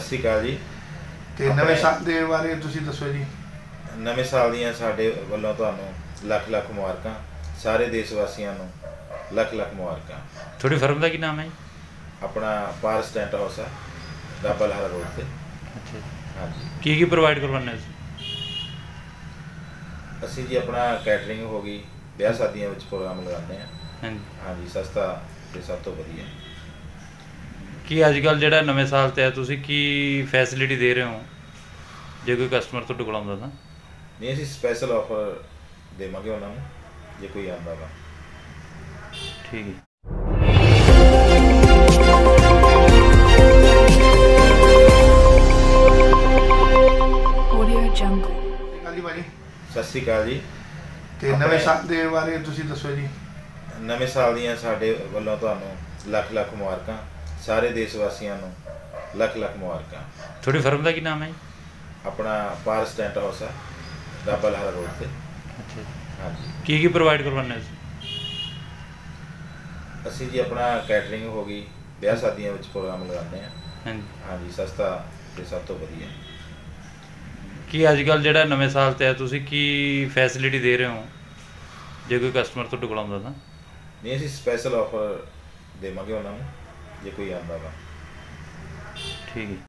ਸ਼੍ਰੀ ਅਕਾਲ ਜੀ। ਤੇ ਨਵੇਂ ਸਾਲ ਦੇ ਬਾਰੇ ਤੁਸੀਂ ਦੱਸੋ ਜੀ। ਨਵੇਂ ਸਾਲ ਦੀਆਂ ਸਾਡੇ ਵੱਲੋਂ ਤੁਹਾਨੂੰ ਲੱਖ ਲੱਖ ਮੁਬਾਰਕਾਂ। ਸਾਰੇ ਦੇਸ਼ ਵਾਸੀਆਂ ਨੂੰ ਲੱਖ ਲੱਖ ਮੁਬਾਰਕਾਂ। ਤੁਹਾਡੀ ਫਰਮ ਦਾ ਕੀ ਨਾਮ ਹੈ ਜੀ? ਆਪਣਾ ਪਾਰਸ ਟੈਂਟ ਹਾਊਸ ਹੈ, ਡਬਲ ਹਰ ਰੋਡ ਤੇ। ਅੱਛਾ, ਹਾਂਜੀ, ਕੀ ਪ੍ਰੋਵਾਈਡ ਕਰਵਾਉਂਦੇ ਹੋ ਅਸੀਂ ਜੀ ਆਪਣਾ ਕੈਟਰਿੰਗ ਹੋ ਗਈ, ਵਿਆਹ ਸ਼ਾਦੀਆਂ ਵਿੱਚ ਪ੍ਰੋਗਰਾਮ ਲਗਾਉਂਦੇ ਹਾਂ। ਹਾਂਜੀ, ਹਾਂਜੀ, ਸਸਤਾ ਤੇ ਸਭ ਤੋਂ ਵਧੀਆ। ਕੀ ਅੱਜ ਕੱਲ੍ਹ ਜਿਹੜਾ ਨਵੇਂ ਸਾਲ 'ਤੇ ਹੈ ਤੁਸੀਂ ਕੀ ਫੈਸਿਲਿਟੀ ਦੇ ਰਹੇ ਹੋ ਜੇ ਕੋਈ ਕਸਟਮਰ ਤੁਹਾਡੇ ਕੋਲ ਆਉਂਦਾ ਤਾਂ? ਨਹੀਂ, ਅਸੀਂ ਸਪੈਸ਼ਲ ਆਫਰ ਦੇਵਾਂਗੇ ਉਹਨਾਂ ਨੂੰ ਜੇ ਕੋਈ ਆਉਂਦਾ ਵਾ। ਠੀਕ ਹੈ। ਹਾਂਜੀ ਭਾਜੀ। ਸਤਿ ਸ਼੍ਰੀ ਅਕਾਲ ਜੀ। ਤੇ ਨਵੇਂ ਸਾਲ ਦੇ ਬਾਰੇ ਤੁਸੀਂ ਦੱਸੋ ਜੀ। ਨਵੇਂ ਸਾਲ ਦੀਆਂ ਸਾਡੇ ਵੱਲੋਂ ਤੁਹਾਨੂੰ ਲੱਖ ਲੱਖ ਮੁਬਾਰਕਾਂ। ਸਾਰੇ ਦੇਸ਼ ਵਾਸੀਆਂ ਨੂੰ ਲੱਖ ਲੱਖ ਮੁਬਾਰਕਾਂ। ਤੁਹਾਡੀ ਫਰਮ ਦਾ ਕੀ ਨਾਮ ਹੈ ਜੀ? ਆਪਣਾ ਪਾਰਸ ਟੈਂਟ ਹਾਊਸ ਹੈ, ਡਬਲ ਹਰ ਰੋਡ ਤੇ। ਅੱਛਾ, ਹਾਂਜੀ, ਕੀ ਪ੍ਰੋਵਾਈਡ ਕਰਵਾਉਂਦੇ ਹੋ ਅਸੀਂ ਜੀ ਆਪਣਾ ਕੈਟਰਿੰਗ ਹੋ ਗਈ, ਵਿਆਹ ਸ਼ਾਦੀਆਂ ਵਿੱਚ ਪ੍ਰੋਗਰਾਮ ਲਗਾਉਂਦੇ ਹਾਂ। ਹਾਂਜੀ, ਹਾਂਜੀ, ਸਸਤਾ ਤੇ ਸਭ ਤੋਂ ਵਧੀਆ। ਕੀ ਅੱਜ ਕੱਲ੍ਹ ਜਿਹੜਾ ਨਵੇਂ ਸਾਲ 'ਤੇ ਹੈ ਤੁਸੀਂ ਕੀ ਫੈਸਿਲਿਟੀ ਦੇ ਰਹੇ ਹੋ ਜੇ ਕੋਈ ਕਸਟਮਰ ਤੁਹਾਡੇ ਕੋਲ ਆਉਂਦਾ ਤਾਂ? ਨਹੀਂ, ਅਸੀਂ ਸਪੈਸ਼ਲ ਆਫਰ ਦੇਵਾਂਗੇ ਉਹਨਾਂ ਨੂੰ ਜੇ ਕੋਈ ਆਉਂਦਾ ਵਾ। ਠੀਕ ਹੈ।